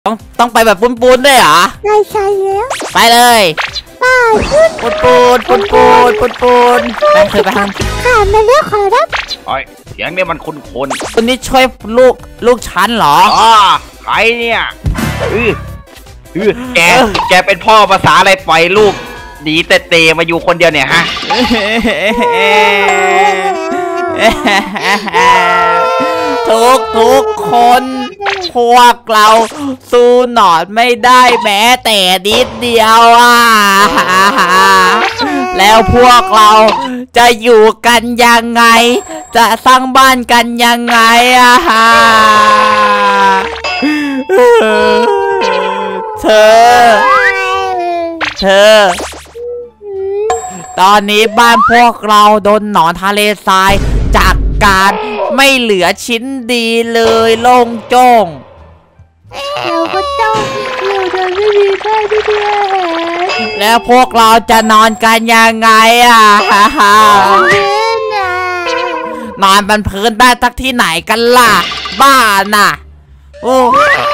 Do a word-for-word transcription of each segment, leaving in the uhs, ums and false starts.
ต้องต้องไปแบบปูนๆด้วยเหรอใช่ใช่แล้วไปเลยปูนปูนปูนปูนปูนปูนไปเถอะไปทางข่ามาแล้วขอรับไอ้เสียงนี่มันคุ้นคนคนนี้ช่วยลูกลูกฉันเหรออ๋อใครเนี่ยอืออือแกแกเป็นพ่อภาษาอะไรปล่อยลูกหนีเตะเตมาอยู่คนเดียวเนี่ยฮะทุกทุกคนพวกเราสู้หนอนไม่ได้แม้แต่นิดเดียวอ่ะแล้วพวกเราจะอยู่กันยังไงจะสร้างบ้านกันยังไงอ่ะเธอเธอตอนนี้บ้านพวกเราโดนหนอนทะเลทรายจากการไม่เหลือชิ้นดีเลยโล่งโจ้งเราก็ต้องอยู่โดยไม่มีบ้านที่เดียวแล้วพวกเราจะนอนกันยังไงอ่ะนอนบนพื้นได้ทักที่ไหนกันล่ะบ้านน่ะโอ้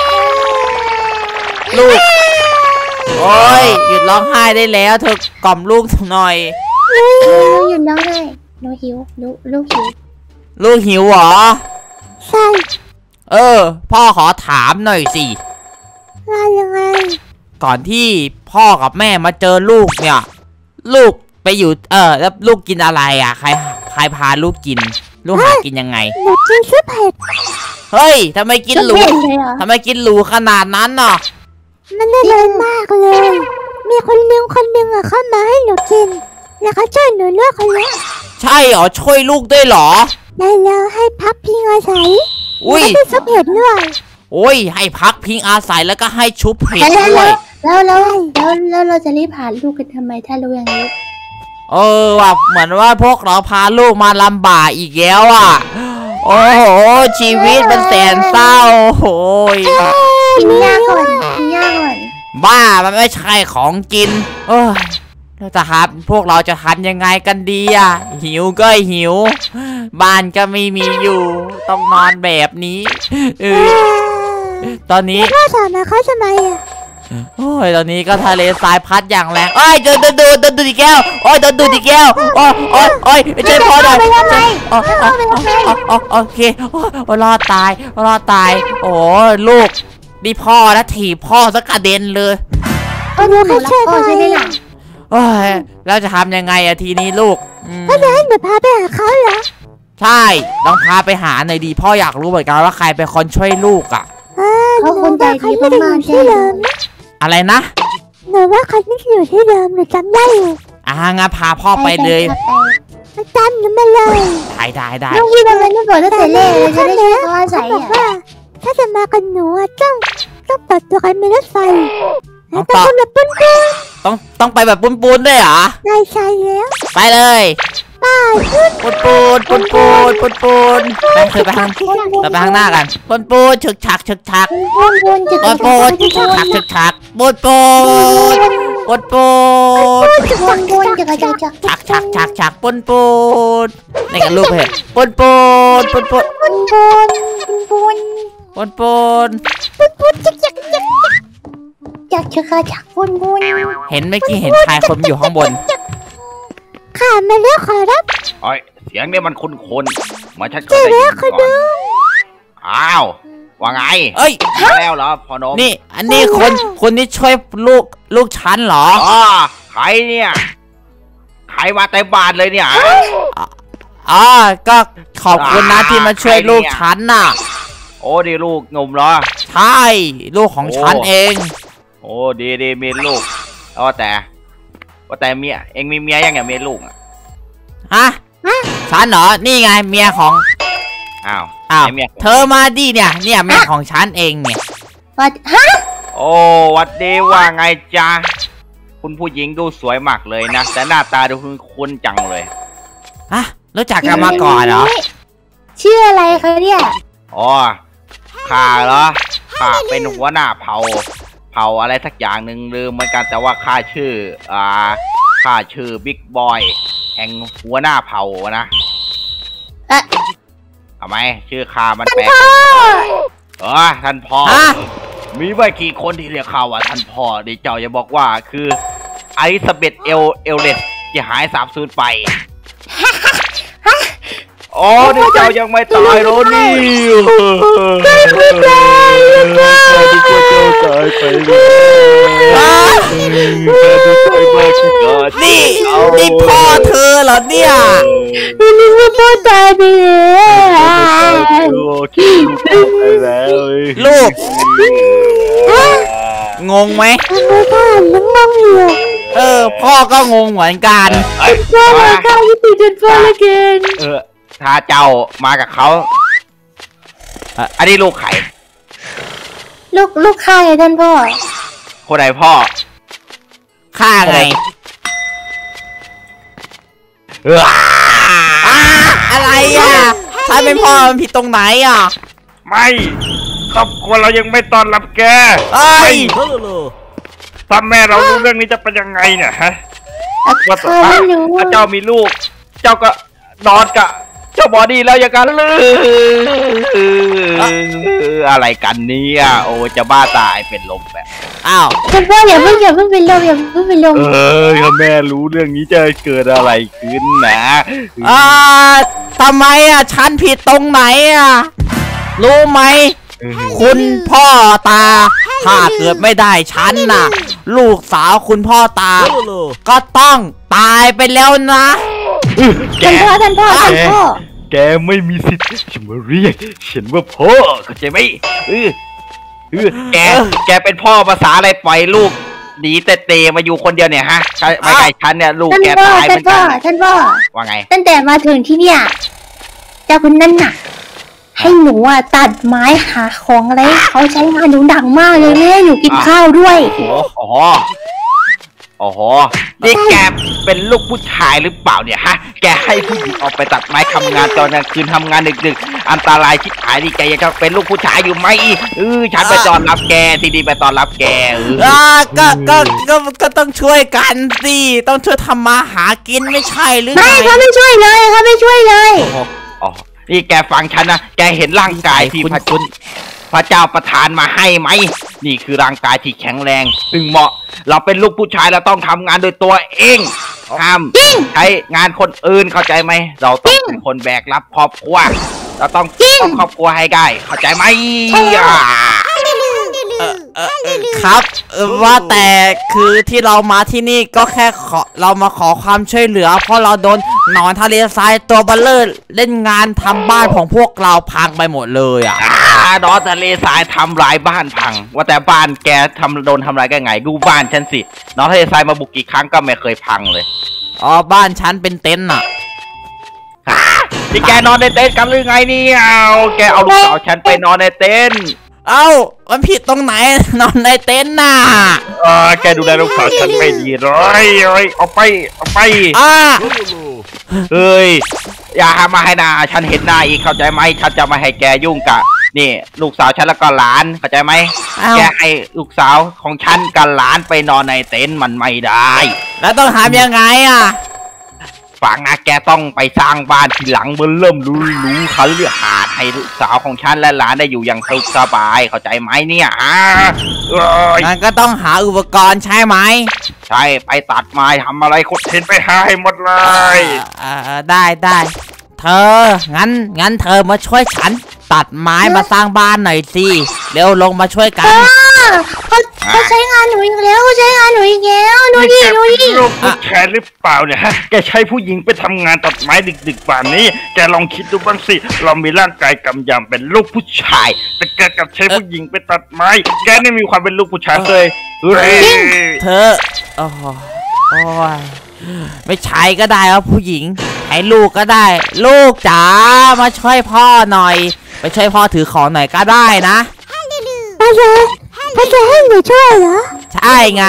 ลูกโอ้ยหยุดร้องไห้ได้แล้วเธอกล่อมลูกหน่อยหยุดร้องไห้หนูหิวลูกลูกหิวลูกหิวเหรอใช่เออพ่อขอถามหน่อยสิว่ายังไงก่อนที่พ่อกับแม่มาเจอลูกเนี่ยลูกไปอยู่เออแล้วลูกกินอะไรอ่ะใครใครพาลูกกินลูกหากินยังไงหนูกินซุปเห็ดเฮ้ยทำไมกินหรูทำไมกินหรูขนาดนั้นน่ะมันได้เลยมากเลยมีคนนึงคนนึงอะเข้ามาให้หนูกินแล้วเขาช่วยหนูเลือกคนละใช่เหรอช่วยลูกด้วยเหรอได้แล้วให้พักพิงอาศัยอุ้ยให้ซุปเห็ดด้วยโอ้ยให้พักพิงอาศัยแล้วก็ให้ชุบเห็ดด้วยแล้วแล้วแล้วแล้วเราจะรีบพาลูกกันทำไมถ้ารู้อย่างนี้เออว่ะเหมือนว่าพวกเราพาลูกมาลำบากอีกแล้วอ่ะโอ้โหชีวิตมันแสนเศร้าโอ้ยกินยาก่อนกินยาก่อนบ้ามันไม่ใช่ของกินเออเราจะครับพวกเราจะทำยังไงกันดีอ่ะหิวก็หิวบ้านก็ไม่มีอยู่ต้องนอนแบบนี้เออตอนนี้พ่อสอนมาเขาทำไมอ่ะโอ้ยตอนนี้ก็ทะเลทรายพัดอย่างแรงโอ้ยโดนโดนโดนโดนดูดิแก้วโอ้ยโดนดูดิแก้วโอ้ยโอ้ยโอ้ยไม่ใช่พ่อหน่อยโอ้โอเคโอ้ยรอดตายรอดตายโอ้ลูกนี่พ่อแล้วถีบพ่อสักกระเด็นเลยโอ้ยหนูรักพ่อใช่ไหมล่ะโอ้ยแล้วจะทำยังไงอะทีนี้ลูกก็จะให้หนูพาไปหาเขาเหรอใช่ต้องพาไปหาหน่อยดีพ่ออยากรู้เหมือนกันว่าใครเป็นคนช่วยลูกอะเขาคนใจดีมากๆใช่ไหมอะไรนะหนูว่าเขาไม่อยู่ที่เดิมหนูจำได้อยู่อ่างั้นพาพ่อไปเลยจำหนูมาเลยได้ได้ได้ลูกพี่ทำไมไม่บอกตั้งแต่แรกเลยจะได้ช่วยเขาอาศัยอ่ะถ้าจะมากันหนูต้องต้องเปิดตัวกันเป็นรถไฟต้องไปแบบปุ้นปุ้นต้องต้องไปแบบปุ้นปุ้นด้วยเหรอใช่ใช่แล้วไปเลยไปปุ้นปุ้นปุ้นปุ้นปุ้นปุ้นไปเถอะไปทางไปทางหน้ากันปุ้นปุ้นฉึกฉักฉึกฉักปุ้นปุ้นฉึกปุ้นฉึกฉักฉึกฉักปุ้นปุ้นปุ้นปุ้นปุ้นปุ้นฉึกฉักฉักฉักฉักฉักปุ้นปุ้นนี่กันลูกเพจปุ้นปุ้นปุ้นปุ้นปุ้นปุ้นปุ้นปุ้นปุ้นปุ้นปุ้นฉึกฉักฉึกฉักฉึกฉักปุ้นปุ้นเห็นเมื่อกี้เห็นชายคนอยู่ข้างบนข่ามาแล้วขอรับไอ้เสียงนี่มันคุ้นคนมาชัดๆเจอแล้วขอดูอ้าวว่าไงเอ้ยมาแล้วเหรอพ่อหนุ่มนี่อันนี้คนคนที่ช่วยลูกลูกฉันเหรออ๋อใครเนี่ยใครมาเต็มบ้านเลยเนี่ยอ๋อก็ขอบคุณนะที่มาช่วยลูกฉันน่ะโอ้ดีลูกงมเหรอใช่ลูกของฉันเองโอ้ดีดีมีลูกอ๋อแต่ว่าแต่เมียเอ็งมีเมียยังไงเมียลูกอ่ะฮะฉันเหรอนี่ไงเมียของอ้าวอ้าวเธอมาดิเนี่ยเนี่ยเมียของฉันเองเนี่ยวัดฮะโอ้วัดดีว่าไงจ๊ะคุณผู้หญิงดูสวยมากเลยนะแต่หน้าตาดูคุ้นจังเลยฮะรู้จักกันมาก่อนเหรอชื่ออะไรคะเนี่ยอ๋อข้าเหรอข้าเป็นหัวหน้าเผ่าเผ่าอะไรสักอย่างหนึ่งลืมเหมือนกันแต่ว่าข้าชื่ออ่าข้าชื่อบิ๊กบอยแห่งหัวหน้าเผ่านะเอ๊ะทำไมชื่อข้ามันแปลกเออท่านพ่อมีไม่กี่คนที่เรียกเขาว่าท่านพ่อเดี๋ยวเจ้าจะบอกว่าคือไอซาเบธเอลเอลเลสที่หายสาบสูญไปอ๋อเดี๋ยวเจ้ายังไม่ตายโรนี่ไม่ตายที่เจ้าตายไปนี่นี่พ่อเธอเหรอเนี่ยนี่ว่าพ่อตายไปแล้วลูกงงไหมพ่อยังงงอยู่เออพ่อก็งงเหมือนกันพ่อมาข้าวที่ติดจนพ่อละเกินเออถ้าเจ้ามากับเขาอันนี้ลูกไข่ลูกลูกข้าไงท่านพ่อคนไหนพ่อข้าไงอะไรอ่ะถ้าเป็นพ่อมันผิดตรงไหนอ่ะไม่ครอบครัวเรายังไม่ต้อนรับแกไอ้ถ้าแม่เรารู้เรื่องนี้จะเป็นยังไงเนี่ยฮะว่าถ้าเจ้ามีลูกเจ้าก็นอนกับเจ้าบอดี้แล้วอย่างกันเลยอะไรกันเนี่ยโอ้จะบ้าตายเป็นลมแบบอ้าวท่านพ่ออย่าเพิ่งอย่าเพิ่งเป็นลมอย่าเพิ่งเป็นลมเออถ้าแม่รู้เรื่องนี้จะเกิดอะไรขึ้นนะอ่าทำไมอ่ะฉันผิดตรงไหนอ่ะรู้ไหมคุณพ่อตาถ้าเกิดไม่ได้ฉันน่ะลูกสาวคุณพ่อตาก็ต้องตายไปแล้วนะท่านพ่อท่านพ่อท่านพ่อแกไม่มีสิทธิ์จะมาเรียกฉันว่าพ่อเข้าใจไหมเออเออแกแกเป็นพ่อภาษาอะไรปล่อยลูกหนีเตะมาอยู่คนเดียวเนี่ยฮะไม่ใช่ฉันเนี่ยลูกแกตายเหมือนกันท่านพ่อว่าไงตั้งแต่มาถึงที่เนี่ยเจ้าคนนั้นน่ะให้หนูอ่ะตัดไม้หาของอะไรเขาใช้งานหนูดังมากเลยไม่ให้หนูกินข้าวด้วยอ๋ออ๋อนี่แกเป็นลูกผู้ชายหรือเปล่าเนี่ยฮะแกให้ผู้หญิงออกไปตัดไม้ทำงานตอนกลางคืนทำงานดึกๆอันตรายชิบหายดิแกยังจะเป็นลูกผู้ชายอยู่ไหมเออฉันไปต้อนรับแกทีดีไปต้อนรับแกเออก็ก็ก็ก็ต้องช่วยกันสิต้องช่วยทำมาหากินไม่ใช่หรือไงไม่เขาไม่ช่วยเลยเขาไม่ช่วยเลยอ๋อนี่แกฟังฉันนะแกเห็นร่างกายที่พระคุณพระเจ้าประทานมาให้ไหมนี่คือร่างกายที่แข็งแรงซึ่งเหมาะเราเป็นลูกผู้ชายเราต้องทำงานโดยตัวเองห้ามใช้งานคนอื่นเข้าใจไหมเราต้องเป็นคนแบกรับครอบครัวเราต้องต้องครอบครัวให้ได้เข้าใจไหมครับว่าแต่คือที่เรามาที่นี่ก็แค่ขอเรามาขอความช่วยเหลือเพราะเราโดนหนอนทะเลทรายตัวเบลเลอร์เล่นงานทำบ้านของพวกเราพังไปหมดเลยอ่ะหนอนทะเลทรายทำลายบ้านพังว่าแต่บ้านแกทำโดนทำลายกันไงดูบ้านฉันสิหนอนทะเลทรายมาบุกกี่ครั้งก็ไม่เคยพังเลยอ๋อบ้านฉันเป็นเต็นท์อ่ะที่แกนอนในเต็นท์กันหรือไงนี่เอาแกเอาลูกสาวฉันไปนอนในเต็นท์เอ้ามันผิดตรงไหนนอนในเต็นท์น่ะเออแกดูแลลูกสาวฉันไม่ดีเลยเอ้ยเอาไปเอาไปอ่าเฮ้ยอย่ามาให้หน้าฉันเห็นหน้าอีกเข้าใจไหมฉันจะไม่ให้แกยุ่งกับนี่ลูกสาวฉันแล้วก็หลานเข้าใจไหมแกให้ลูกสาวของฉันกับหลานไปนอนในเต็นท์มันไม่ได้แล้วต้องทำยังไงอ่ะฟังนะแกต้องไปสร้างบ้านที่หลังเบิ่มเริ่มรู้รู้เขาเลือกหาให้ลูกสาวของฉันและหลานได้อยู่อย่างสุขสบายเข้าใจไหมเนี่ยอ่างั้นก็ต้องหาอุปกรณ์ใช่ไหมใช่ไปตัดไม้ทำอะไรขุดเห็นไปหาให้หมดเลยอ่าได้ได้เธองั้นงั้นเธอมาช่วยฉันตัดไม้มาสร้างบ้านหน่อยสิเร็วลงมาช่วยกันเขาเขาใช้งานหนูอีกแล้วเขาใช้งานหนูอีกแล้วดูดิดูดิลูกผู้ชายหรือเปล่าเนี่ยฮะแกใช้ผู้หญิงไปทำงานตัดไม้ดึกๆแบบนี้แกลองคิดดูบ้างสิเรามีร่างกายกำยำเป็นลูกผู้ชายแต่แกกลับใช้ผู้หญิงไปตัดไม้แกไม่มีความเป็นลูกผู้ชายเลยเธอโอ้โอ้ยไม่ใช่ก็ได้ว่าผู้หญิงให้ลูกก็ได้ลูกจ๋ามาช่วยพ่อหน่อยไปช่วยพ่อถือของหน่อยก็ได้นะพ่อจะพ่อจะให้หนูช่วยเหรอใช่ไง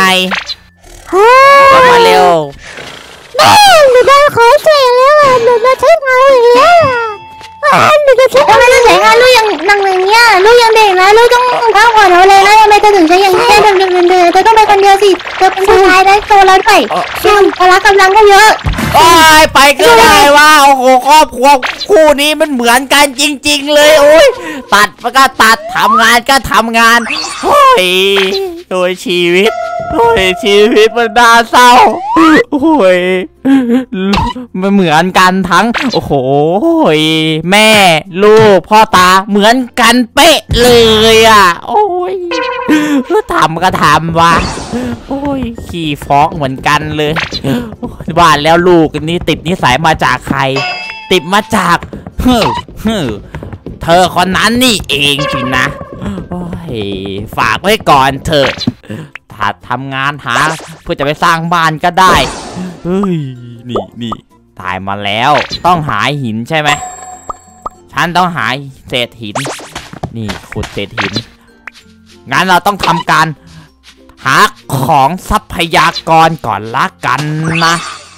มาเร็วแม่หนูโดนขอเสียแล้วอ่ะหนูโดนใช้งานอีกแล้วอ่ะหนูจะใช้ทำไมต้องใช้งานลูกยังนั่งอย่างเงี้ยลูกยังเด็กนะลูกต้องพักผ่อนเอาเลยนะทำไมเธอถึงใช้อย่างนี้เดินเดินเดินเดินเธอต้องไปคนเดียวสิเธอเป็นผู้ชายได้โตแล้วด้วยซึ่งพละกำลังก็เยอะโอ้ยไปก็ได้ว่าโอ้โหครอบครัวคู่นี้มันเหมือนกันจริงๆเลยโอ้ยตัดมันก็ตัดทำงานก็ทำงานโอ้ยโดยชีวิตโอ้ยชีวิตมันน่าเศร้าโอ้ยมันเหมือนกันทั้งโอ้โหแม่ลูกพ่อตาเหมือนกันเป๊ะเลยอ่ะโอ้ยทำก็ทำวะโอ้ยขี่ฟ้องเหมือนกันเลยว่าแล้วลูกนี่ติดนิสัยมาจากใครติดมาจากเฮ้อเฮ้อเธอคนนั้นนี่เองสินะโอ้ยฝากไว้ก่อนเถอะถ้าทำงานหาเพื่อจะไปสร้างบ้านก็ได้เฮ้ยนี่นี่ตายมาแล้วต้องหาหินใช่ไหมฉันต้องหาเศษหินนี่ขุดเศษหินงั้นเราต้องทำการหาของทรัพยากรก่อนละกันนะ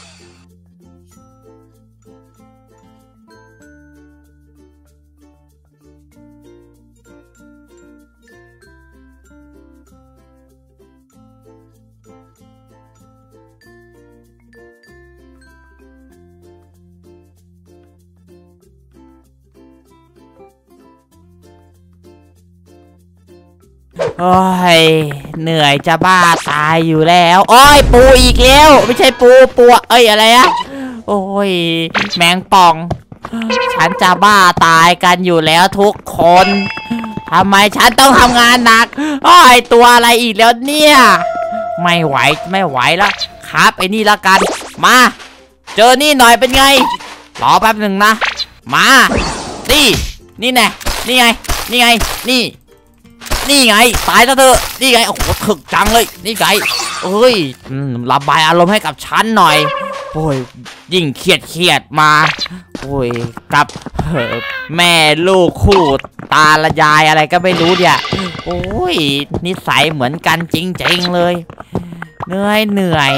โอ้ยเหนื่อยจะบ้าตายอยู่แล้วโอ้ยปูอีกแล้วไม่ใช่ปูปูเอ้ยอะไรอะโอ้ยแมงป่องฉันจะบ้าตายกันอยู่แล้วทุกคนทำไมฉันต้องทำงานหนักโอ้ยตัวอะไรอีกแล้วเนี่ยไม่ไหวไม่ไหวแล้วครับไอ้นี่ละกันมาเจอนี่หน่อยเป็นไงรอแป๊บหนึ่งนะมานี่นี่แน่นี่ไงนี่ไงนี่นี่ไงตายแล้วเธอนี่ไงโอ้โหถึกจังเลยนี่ไงเอ้ยระบายอารมณ์ให้กับฉันหน่อยโอ้ยยิ่งเครียดเครียดมาโอ้ยกับแม่ลูกคู่ตาละยายอะไรก็ไม่รู้เนี่ยโอ้ยนิสัยเหมือนกันจริงๆเลยเหนื่อยเหนื่อย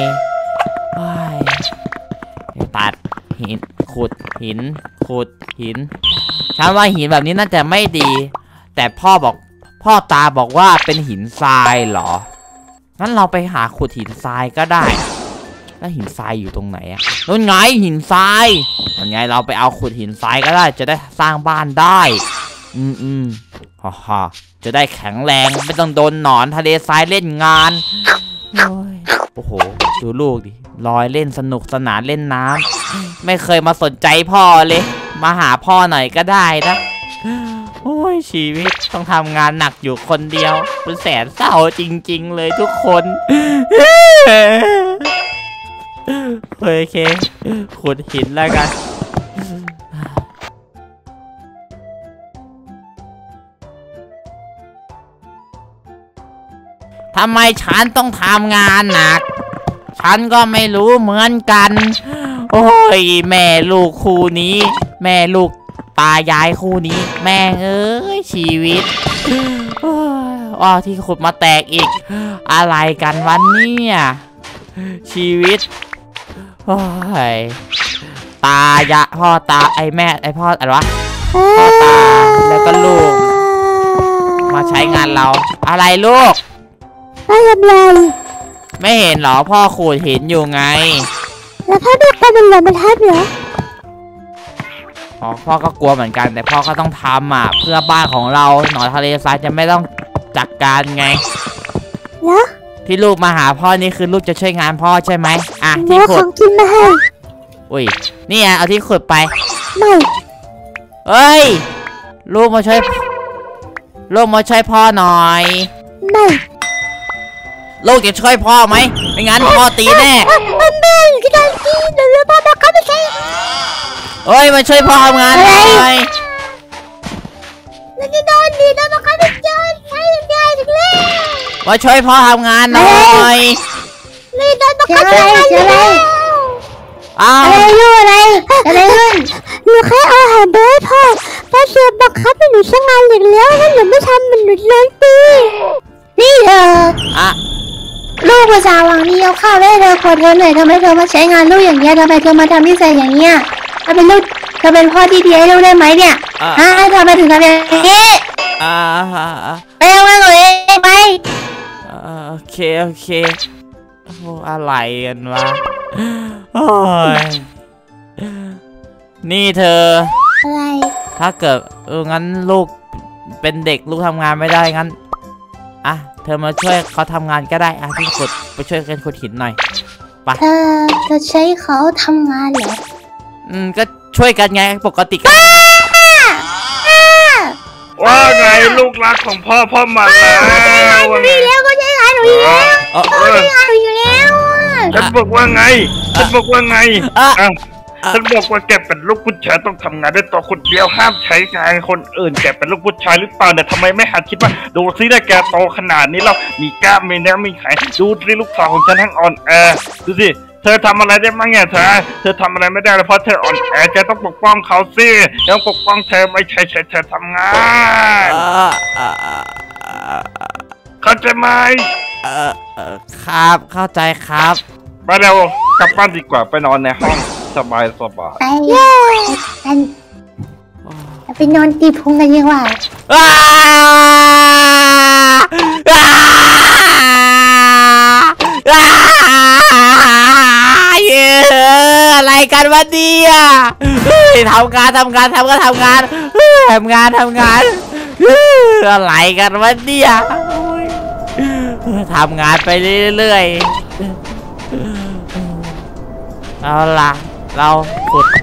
ตัดหินขุดหินขุดหินฉันว่าหินแบบนี้น่าจะไม่ดีแต่พ่อบอกพ่อตาบอกว่าเป็นหินทรายเหรองั้นเราไปหาขุดหินทรายก็ได้แล้วหินทรายอยู่ตรงไหนอะนู่นไงหินทรายนั่นไงเราไปเอาขุดหินทรายก็ได้จะได้สร้างบ้านได้อืมอืมฮ่าฮ่าจะได้แข็งแรงไม่ต้องโดนหนอนทะเลทรายเล่นงานโอ้โหดูลูกดิลอยเล่นสนุกสนานเล่นน้ำไม่เคยมาสนใจพ่อเลยมาหาพ่อหน่อยก็ได้นะโอ้ยชีวิตต้องทำงานหนักอยู่คนเดียวเป็นแสนเศร้าจริงๆเลยทุกคนโอเคขุดหินแล้วกันทำไมฉันต้องทำงานหนักฉันก็ไม่รู้เหมือนกันโอ้ยแม่ลูกคู่นี้แม่ลูกตายายคู่นี้แม่เอ้ยชีวิตอ๋อที่ขุดมาแตกอีกอะไรกันวันนี้ชีวิตโอ้ยตายะพ่อตาไอแม่ไอพ่ออะไรวะพ่อตาแล้วก็ลูกมาใช้งานเราอะไรลูกไม่ทำไรไม่เห็นเหรอพ่อขุดเห็นอยู่ไงแล้วพ่อดูกันเป็นหลบรรทัดเหรออ๋อพ่อก็กลัวเหมือนกันแต่พ่อก็ต้องทำอ่ะเพื่อบ้านของเราหนอนทะเลทรายจะไม่ต้องจัดการไงแล้วที่ลูกมาหาพ่อนี่คือลูกจะช่วยงานพ่อใช่ไหมอ่ะที่ขุดของกินมาให้อุ้ยนี่ไงเอาที่ขุดไปไม่เอ้ยลูกมาช่วยลูกมาช่วยพ่อหน่อยไม่ลูกจะช่วยพ่อไหมไม่งั้นพ่อตีแน่แม่กินกินเดี๋ยวพ่อมาเข้าไปใช้เฮ้ยมาช่วยพ่อทำงานหน่อยแล้วที่โดนดีแล้วมาเข้าไปเจอใช้ยังไงถึงเล่มาช่วยพ่อทำงานหน่อยนี่โดนมาเข้าไปเจออะไรอ้าวอะไรลูกอะไรอะไรขึ้นหนูแค่เอาอาหารไปให้พ่อพ่อเสียบังคับให้หนูใช้งานหลีกแล้วถ้าหนูไม่ทำมันหนูโดนตีนี่เธออะลูกภาษาหวังดีเอาข้าวได้เธอขอเธอหน่อยทำไมเธอมาใช้งานลูกอย่างเงี้ยทำไมเธอมาทำนิสัยอย่างเงี้ยเธอเป็นลูกเธอเป็นพ่อที่ดีให้ลูกได้ไหมเนี่ยฮะทำไมถึงทำอย่างนี้อ่าไปทำงานของเองไปโอเคโอเคโอ้อะไรกันวะโอ้ยนี่เธออะไรถ้าเกิดเอองั้นลูกเป็นเด็กลูกทำงานไม่ได้งั้นอ่ะเธอมาช่วยเขาทำงานก็ได้อ่ะพี่ขุดไปช่วยกันขุดหินหน่อยไปเธอเธอใช้เขาทำงานเหรออืมก็ช่วยกันไงปกติก็ว่าไงลูกรักของพ่อพ่อมาแล้วว่าไงแล้วก็ใช้งานหนูอีกแล้วเออเออใช้งานหนูอีกแล้วฉันบอกว่าไงฉันบอกว่าไงอ่ะอ่ะฉันบอกว่าแกเป็นลูกผู้ชายต้องทำงานด้วยตัวคนเดียวห้ามใช้งานคนอื่นแกเป็นลูกผู้ชายหรือเปล่าเนี่ยทำไมไม่หัดคิดว่าดูซิได้แกโตขนาดนี้แล้วมีกล้ามมีเนื้อมีไขดูสิลูกสาวของฉันทั้งอ่อนแอดูสิเธอทำอะไรได้บ้างเนี่ยเธอเธอทำอะไรไม่ได้เลยเพราะเธออ่อนแอแกต้องปกป้องเขาสิต้องปกป้องเธอไม่ใช่ใช่เธอทำงานเออเออเออเข้าใจไหมเออเออครับเข้าใจครับไปเร็วกลับบ้านดีกว่าไปนอนในห้องสบายสบายไปกันไปนอนตีพุงกันดีกว่าอ้าอ้าอ้าเย้อะไรกันวะเนี่ยเฮ้ยทำงานทำงานทำก็ทำงานเฮ้ยทำงานทำงานเฮ้ยอะไรกันวะเนี่ยโอ้ยทำงานไปเรื่อยๆเอาล่ะเราขุด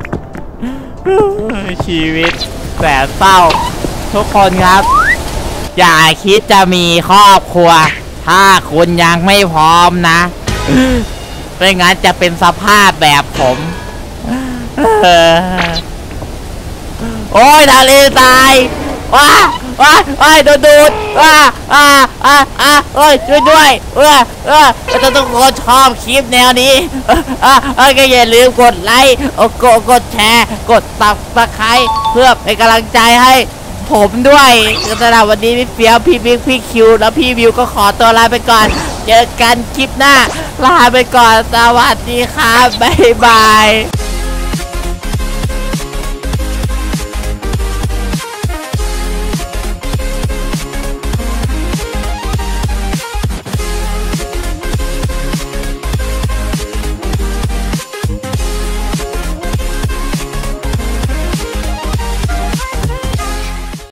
ชีวิตแสนเศร้าทุกคนครับ อย่าคิดจะมีครอบครัว ถ้าคุณยังไม่พร้อมนะไม่งั้นจะเป็นสภาพแบบผมเออโอ้ยทะเลทรายว้าว้าว้าโดนดูดว้าอ่าอ่าอ่าเอ้ยช่วยด้วยเออเออถ้าทุกคนชอบคลิปแนวนี้อ่าอ่าก็อย่าลืมกดไลค์กดกดแชร์กดตับตะไคร้เพื่อเป็นกำลังใจให้ผมด้วยสำหรับวันนี้พี่เฟี้ยวพี่บิ๊กพี่คิวแล้วพี่วิวก็ขอตัวลาไปก่อนเจอกันคลิปหน้าลาไปก่อนสวัสดีครับบ๊ายบาย